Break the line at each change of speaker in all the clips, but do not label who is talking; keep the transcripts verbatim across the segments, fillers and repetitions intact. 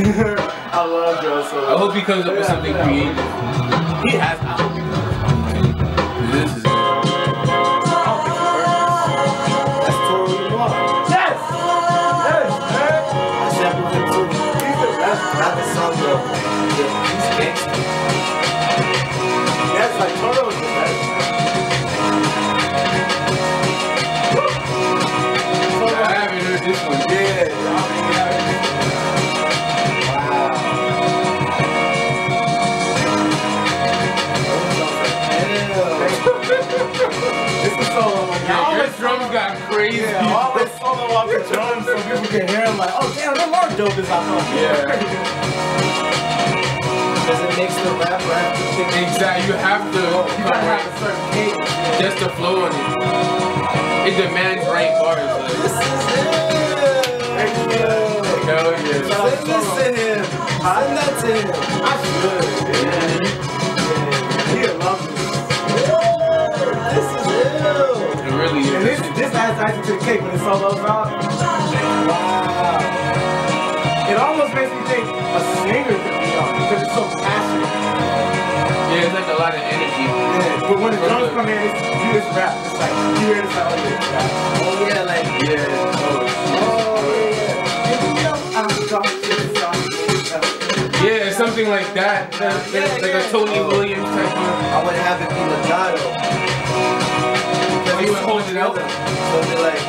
I love Joe so much.
I hope he comes up with something creative.
He has. I hope he does.
This is.
That's totally wrong. Yes! Yes, man! I sampled him too. He's the best. Not the song though. He's gangster. That's like Toro is the best.
I haven't heard this one.
Yeah, I mean, yeah. Wow. This is solo.
Yeah, your drums got crazy.
Yeah, always solo off the drums so people can hear him like, oh damn, them are dope as I thought.
Yeah.
Because it makes the rap rap.
Exactly. You have to.
You gotta have a certain cadence.
Just to flow on it. It demands right bars. Like.
This is it. Thank you.
Hell yeah.
Send this to him. Send that to him. I should. Yeah. He loves it. This is it.
It really is.
And this, this adds icing to the cake when it solos out. Wow. It almost makes me think a singer could be on because it's so passionate.
Yeah, it's like a lot of energy.
Yeah, but when the drums come in, it's, you just rap. It's like, you hear this like, oh yeah, rap. Oh yeah, like,
Yeah.
oh,
Yeah, it's something like that. Like,
Yeah,
like
yeah.
a Tony Williams type of.
I would have it be legato.
Oh, you would hold it out?
So it'd be like,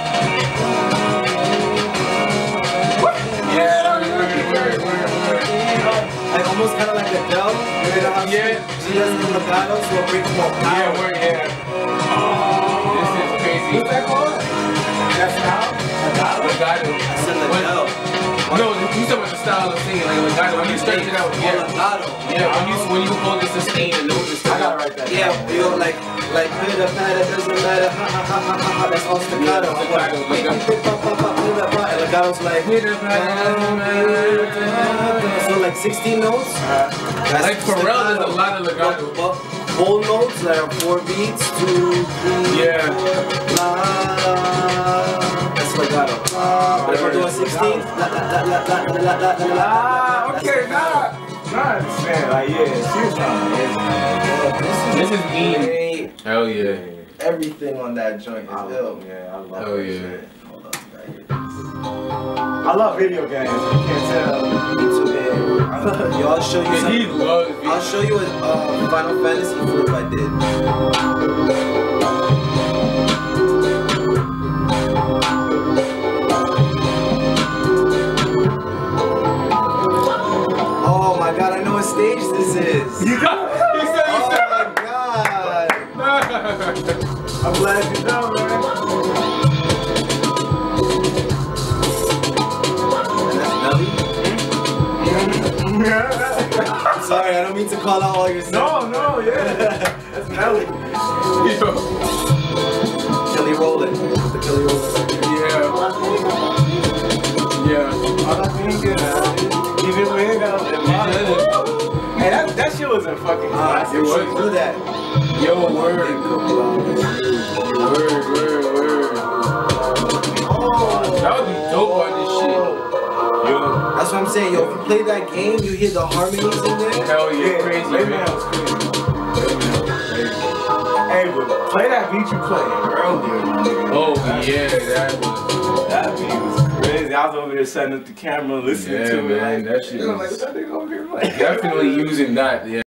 Yeah, word, word, word, word.
like almost kind of like Adele. You know how
Yeah.
she, she does the legato, so it brings more power.
Yeah, word, yeah. This is crazy.
What's that called? That's how?
Legato.
I said legato.
No, you talking about the style of singing, like legato. When you stretch it out,
Oh,
yeah.
legato.
Yeah, when you when you hold the sustain and note and
I
stuff.
gotta write that.
Yeah, you know, like, like, pitter patter, doesn't matter, ha ha ha ha ha, that's all staccato.
Yeah,
I'm like,
staccato,
beep, beep, beep, pop, pop, pop, pitter, pop, and legato's like, so like sixteen notes. That's
Like Pharrell does a lot of legato.
But, but whole notes, like four beats, two, three,
Yeah.
four, la, la, that's legato. But if I'm doing sixteen, la, la, la, la, la, la, la, la, la, la,
Ah, okay, nah. Nah, I understand. Like, yeah, she was trying to
This is mean.
great.
Hell yeah.
Everything on that joint is
I
ill.
love, yeah, I love
Hell
that
yeah.
shit.
Hold up, I hear this.
I love video games. You can't tell.
Me too, man. Yo, I'll show you
And he
something.
loves
I'll
it.
show you a uh, Final Fantasy flip I did. Oh my god, I know what stage this is.
You know?
He said, he
Oh
said.
my god.
I'm glad you know, man.
And that's Melly. I'm sorry, I don't mean to call out all your stuff.
No, no, yeah. That's Melly.
Yo.
Kelly Rowland. The Kelly Rowland.
Yeah. Yeah.
All that being good, man. Even when it got Hey, that, that shit was a fucking
Ah,
classic.
you should do that.
Yo, word. Word, word, word. That would be dope on this shit. Yo.
That's what I'm saying, yo. If you play that game, you hear the harmonies in there.
Hell yeah,
Yeah,
crazy,
Rayman
man.
was crazy. Rayman was crazy. Hey, but play that beat you played earlier, my nigga.
Oh, yeah, that was.
That beat was crazy. I was over there setting up the camera, listening
Yeah,
to it.
man,
Like,
that shit
I'm like,
was-
what that nigga over here playing?
Definitely using that, yeah.